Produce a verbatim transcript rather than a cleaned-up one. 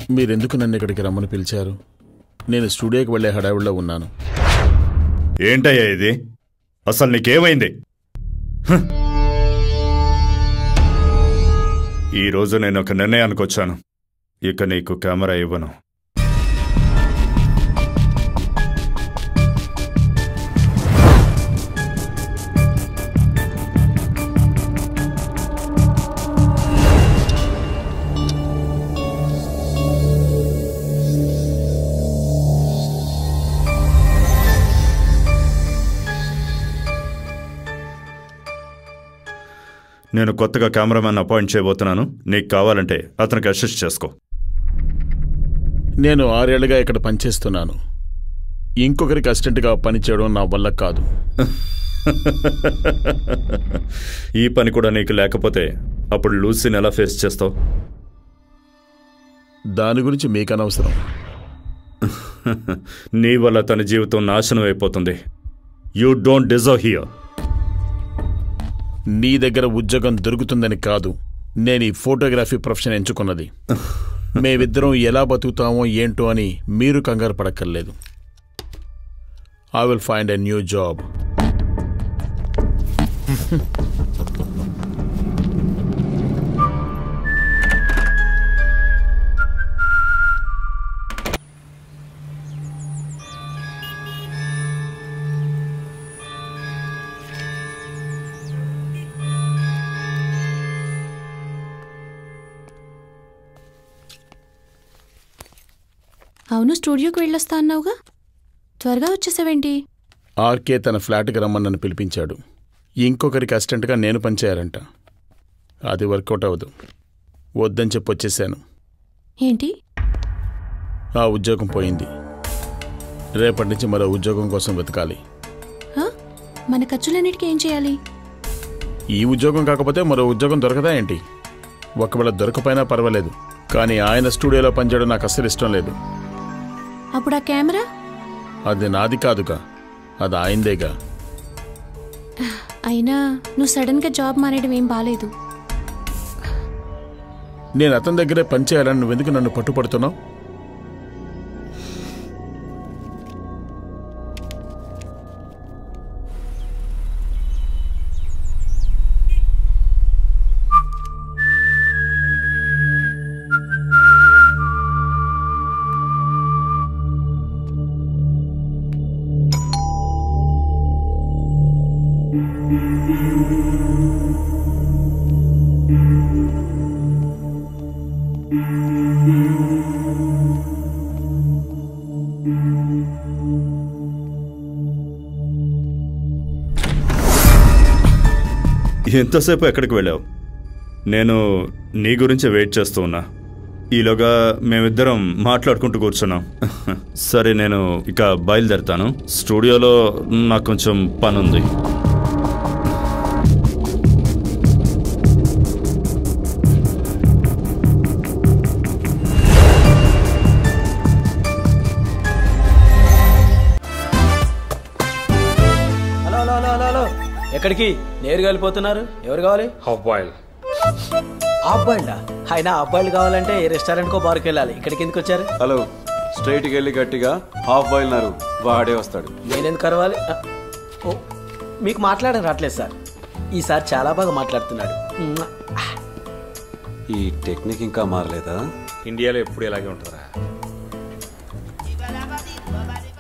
మీరెందుకు నన్ను ఇక్కడికి రమ్మని పిలిచారు? నేను స్టూడియోకి వెళ్లే హడావిడిలో ఉన్నాను. ఏంటయ్యా ఇది? అసలు నీకేమైంది? ఈరోజు నేను ఒక నిర్ణయానికి వచ్చాను. ఇక నీకు కెమెరా ఇవ్వను. నేను కొత్తగా కెమెరామెన్ అపాయింట్ చేయబోతున్నాను. నీకు కావాలంటే అతనికి అసిస్ట్ చేసుకో. నేను ఆరేళ్లుగా ఇక్కడ పనిచేస్తున్నాను. ఇంకొకరికి అసిస్టెంట్గా పనిచేయడం నా వల్ల కాదు. ఈ పని కూడా నీకు లేకపోతే అప్పుడు లూసీని ఎలా ఫేస్ చేస్తావు? దాని గురించి మీకు అనవసరం. నీ వల్ల తన జీవితం నాశనం అయిపోతుంది. You don't deserve here. నీ దగ్గర ఉద్యోగం దొరుకుతుందని కాదు నేను ఈ ఫోటోగ్రఫీ ప్రొఫెషన్ ఎంచుకున్నది. మేమిద్దరం ఎలా బతుకుతామో ఏంటో అని మీరు కంగారు పడక్కర్లేదు. I will find a new job. అవును, స్టూడియోకి వెళ్ళొస్తా అన్నావుగా, త్వరగా వచ్చేసావేంటి? ఆర్కే తన ఫ్లాట్కి రమ్మని నన్ను పిలిపించాడు. ఇంకొకరికి అసిస్టెంట్గా నేను పనిచేయాలంట. అది వర్కౌట్ అవ్వదు. వద్దని చెప్పి వచ్చేసాను. ఏంటి? ఆ ఉద్యోగం పోయింది. రేపటి నుంచి మరో ఉద్యోగం కోసం వెతకాలి. మన ఖర్చులన్నిటికీ ఏం చేయాలి? ఈ ఉద్యోగం కాకపోతే మరో ఉద్యోగం దొరకదా ఏంటి? ఒకవేళ దొరకపోయినా పర్వాలేదు, కానీ ఆయన స్టూడియోలో పనిచేయడం నాకు అస్సలు ఇష్టం లేదు. అప్పుడు ఆ కెమెరా? అది నాది కాదుగా, అది ఆయనదేగా. అయినా నువ్వు సడన్గా జాబ్ మానేయడం ఏం బాలేదు. నేను అతని దగ్గరే పనిచేయాలని నువ్వెందుకు నన్ను పట్టుపడుతున్నావు? ఎంతసేపు ఎక్కడికి వెళ్ళావు? నేను నీ గురించే వెయిట్ చేస్తూ ఉన్నా. ఈలోగా మేమిద్దరం మాట్లాడుకుంటూ కూర్చున్నాం. సరే, నేను ఇక బయలుదేరుతాను. స్టూడియోలో నాకు కొంచెం పని ఉంది. ఎక్కడికి నేరుగా వెళ్ళిపోతున్నారు? ఎవరు కావాలి? Half boil. హాఫ్ బాయిల్డా? ఆయన హాఫ్ బాయిల్ కావాలంటే ఏ రెస్టారెంట్కో బార్కి వెళ్ళాలి. ఇక్కడికి ఎందుకు వచ్చారు? హలో, స్ట్రైట్కి వెళ్ళి గట్టిగా హాఫ్ బాయిల్ నారు, వాడే వస్తాడు. నేనెందుకు కరవాలి? ఓ, మీకు మాట్లాడడం రావట్లేదు సార్. ఈసారి చాలా బాగా మాట్లాడుతున్నాడు. ఈ టెక్నిక్ ఇంకా మారలేదా? ఇండియాలో ఎప్పుడు ఇలాగే ఉంటుందా?